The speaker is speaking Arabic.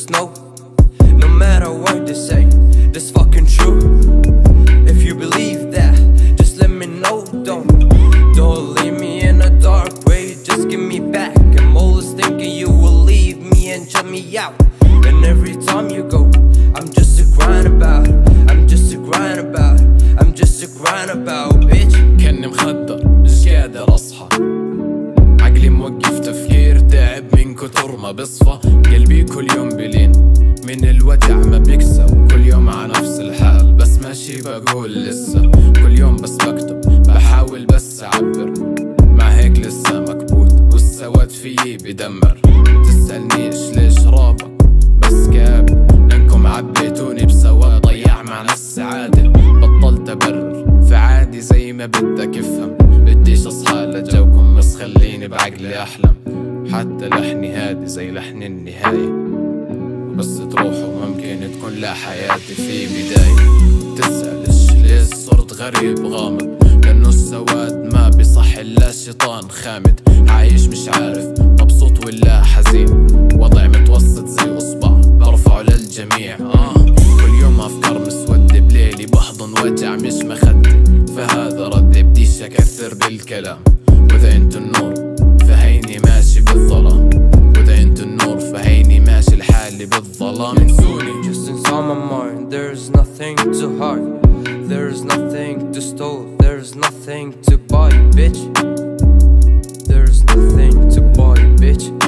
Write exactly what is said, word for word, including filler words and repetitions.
just know, no matter what they say, that's fucking true. If you believe that, just let me know. Don't, don't leave me in a dark way, just give me back. I'm always thinking you will leave me and shut me out. And every time you go, I'm just a crying about it. I'm just a crying about it. I'm just a crying about it, bitch. كأني مخدر مش قادر اصحى، عقلي موقف تفكير، تعب من كتر ما بصفى. قلبي كل يوم بلين من الوجع ما بيكسى، وكل يوم على نفس الحال بس ماشي بقول لسه. كل يوم بس بكتب بحاول بس اعبر، مع هيك لسه مكبوت والسواد فيي بدمر. متسألنيش ليش رابط بس كاب، لانكم عبيتوني بسواد ضيع معنى السعادة. بطلت ابرر فعادي زي ما بدك افهم، بديش اصحى لجوكم بس خليني بعقلي احلم. حتى لحني هادي زي لحن النهاية، بس تروحوا ممكن تكون لا حياتي في بداية. تسألش ليش صرت غريب غامض، لانه السواد ما بيصح الا شيطان خامد. عايش مش عارف مبسوط ولا حزين، وضع متوسط زي اصبع برفعه للجميع. آه كل يوم افكار مسودة بليلي، بحضن وجع مش مخدة، فهذا ردي بديش اكثر بالكلام. واذا انتو النور فهيني ماشي بالظلام، واذا انتو النور فهيني ماشي لحالي بالظلام. انسوني. Just inside my mind, there's nothing to hide, there's nothing to stole, there's nothing to buy, bitch. There's nothing to buy, bitch.